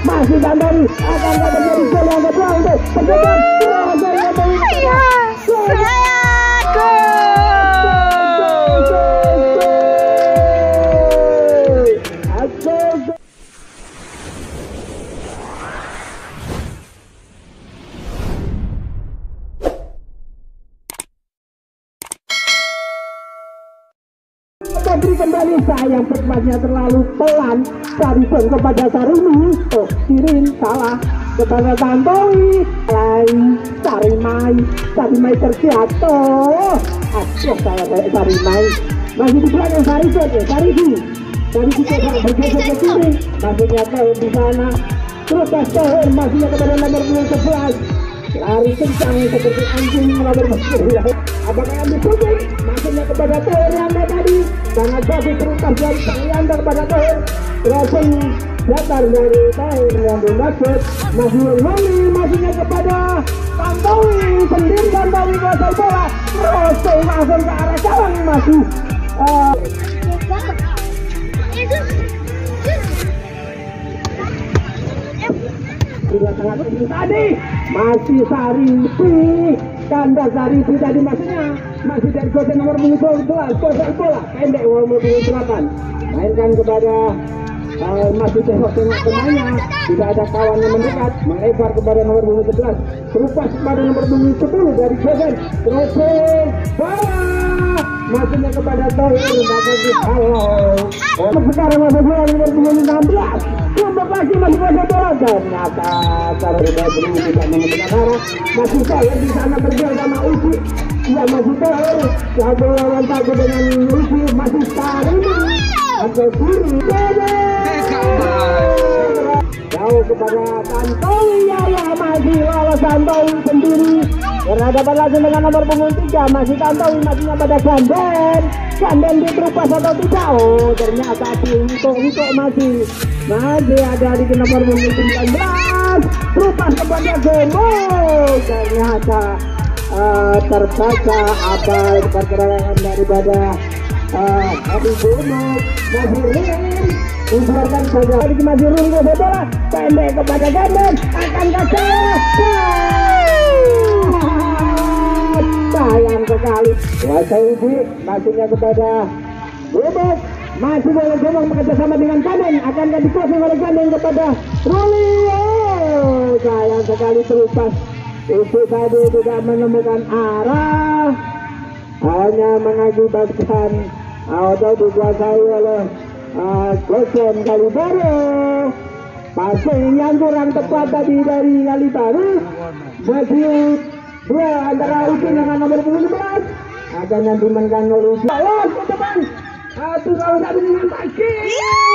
masih Dandari akan terjadi gol yang kedua untuk Persegam. Beri kembali sayang percepatnya terlalu pelan. Sarison kepada Sarimi. Oh, Sirin salah kepada Tantowi. Sarimai terjatuh. Aduh, salah Sarimai. Masih di belakang Sarison ya, Sarisi sangat bergeser ke kiri. Maksudnya Tohir di sana. Terus Tohir masihnya kepada nomor 11. Lari kencang seperti anjing nomor 9. Apakah yang ditutup? Maksudnya kepada Tohir yang tadi. Sangat bagus terupas dari Sanglianda kepada Tohir. Crossing datar dari Tohir yang dimaksud. Masih Loli, masihnya kepada Tantowi. Sendiri Tantowi menguasai bola. Crossing langsung ke arah gawang masih. Sudah sangat tinggi tadi. Masih Saripi. Kanda Saripi tadi masih dari gosek nomor 12. Gosek bola pendek nomor 28. Mainkan kepada masih tengok pemainnya. Tidak ada kawan yang mendekat. Melebar kepada nomor 11. Terupas kepada nomor 10 dari gosek. Crossing bola. Masuknya kepada Tohir. Sekarang masuk bola nomor 16. Kumpul lagi masih masuk bola. Ternyata Sarima tidak menentukan arah. Masih Tohir di sana berjuang sama Uci. Ya masih Tohir. Satu lawan satu dengan Uci. Masih Sarima. Atau kiri. Jauh kepada Tantowi. Ya masih lolos Tantowi sendiri. Berhadapan lagi dengan nomor punggung 3. Masih Tantowi, masihnya pada Ganden. Ganden diterupas atau tidak? Oh, ternyata untuk masih ada di nomor punggung 19. Terupas kepada Gembo. Ternyata terbaca apa pergerakan daripada Abi Gembo. Masih Rin. Dibiarkan saja. Masih Rin ke bola. Pendek kepada Ganden. Akan gagal. Sayang sekali. Wasaidi masuknya kepada Bebek. Masih oleh Gemong bekerjasama dengan Ganden. Akan dikosong oleh Ganden kepada Ruli. Oh, sayang sekali terupas. Itu tadi tidak menemukan arah. Hanya mengakibatkan atau dikuasai oleh Gosen Kalibaru. Passing yang kurang tepat tadi dari Kalibaru. Masih dua antara Uci dengan nomor 11 akan yang dimainkan oleh Uci. Lolos ke depan. Satu lawan satu dengan Taki.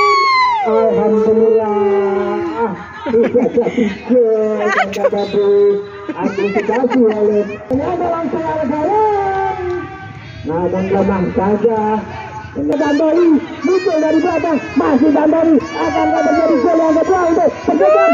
Alhamdulillah. Tidak jadi gol. Tidak dapat antisipasi oleh. Ini ada langsung arah gawang. Nah, dan lemah saja. Dandari muncul dari belakang. Masih Dandari. Akankah terjadi gol yang kedua untuk Persegam?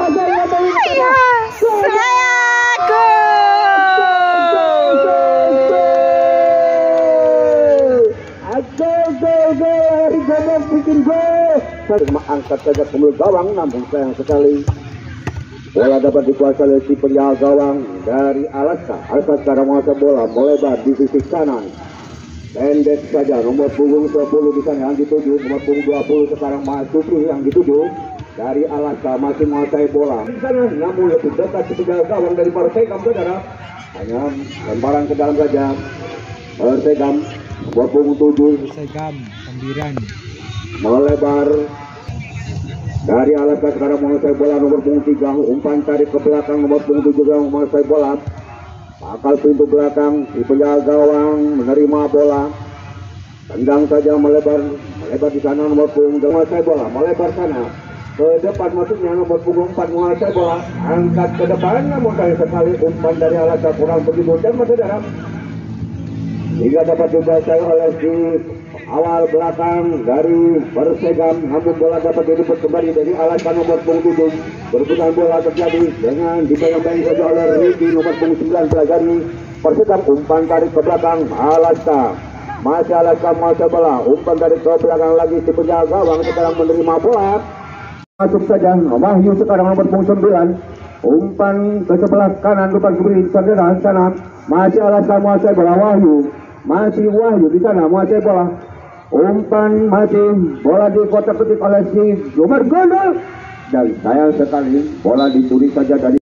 Bikin gol. Angkat saja pemilik gawang, namun sayang sekali bola dapat dikuasai oleh si penjaga gawang dari Alaska. Alaska sekarang menguasai bola melebar di sisi kanan. Pendek saja nomor punggung 10 di sana yang dituju, nomor punggung 20 sekarang Masuki yang dituju dari Alaska masih menguasai bola di sana, namun lebih dekat si penjaga gawang dari Persegam saudara. Hanya lemparan ke dalam saja. Persegam nomor punggung 7 Persegam Sembiran melebar dari Alaska sekarang menguasai bola nomor punggung 3. Umpan tarik ke belakang nomor punggung 7 yang menguasai bola. Akal pintu belakang di penjaga gawang menerima bola. Tendang saja melebar di sana nomor punggung menguasai bola. Melebar sana ke depan maksudnya nomor punggung 4 menguasai bola. Angkat ke depan namun sayang sekali umpan dari Alaska kurang begitu dan saudara. Hingga dapat dikuasai oleh si awal belakang dari Persegam, namun bola dapat direbut kembali dari Alaska nomor punggung 7. Berebutan bola terjadi dengan dibayang-bayang saja oleh Riki nomor punggung 9 dari Persegam. Umpan tarik ke belakang Alaska. Masih Alaska masih bola. Umpan tarik ke belakang lagi si penjaga gawang sekarang menerima bola. masuk saja. Wahyu sekarang nomor punggung 9. Umpan ke sebelah kanan depan kembali saudara sana. Masih alasan menguasai bola Wahyu. Masih Wahyu di sana menguasai bola. Umpan masih bola di kotak ketik oleh si nomor gol. Dan sayang sekali bola dicuri saja dari